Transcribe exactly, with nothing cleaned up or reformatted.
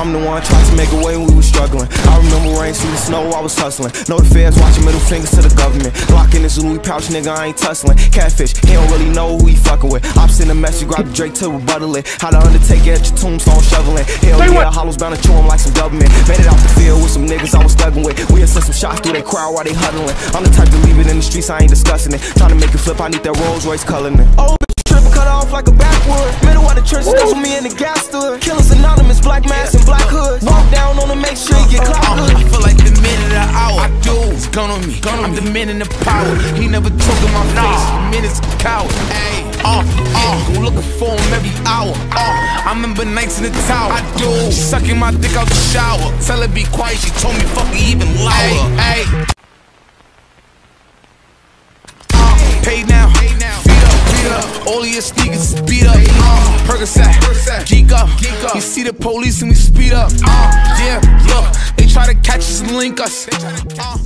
I'm the one trying to make a way when we was struggling. I remember rain, see the snow, I was hustling. Know the feds watching, middle fingers to the government. Lock in this Louis pouch, nigga, I ain't tussling. Catfish, he don't really know who he fucking with. I'm sending a message, grab the Drake to rebuttal it. How the Undertaker at your tombstone shoveling. Hell yeah, hollows bound to chew him like some government. Made it out the field with some niggas I was thugging with. We had sent some shots through their crowd while they huddling. I'm the type to leave it in the streets, I ain't discussing it. Trying to make it flip, I need that Rolls Royce coloring it. Oh, bitch, trip cut off like a backwood. Middle of the church, that's with me in the gas stood. Killers anonymous, black mask and black hood. Walk down on them, make sure you get clout good. I feel like the minute of the hour. I do. It's gun on me. Gun on I'm me. The man in the power. He never took in my face. The minute's a coward. Ayy. Uh, uh, go looking for him every hour. Uh, I remember nights in the tower. I do. She sucking my dick out the shower. Tell her be quiet. She told me fuck it even louder. Ayy. Uh, paid now. Feet up. Feet up. All of your sneakers beat up. Uh, Percocet. Geek up. Geek up. You see the police and we speed up. Uh, yeah. Look. They try to catch us and link us. Uh,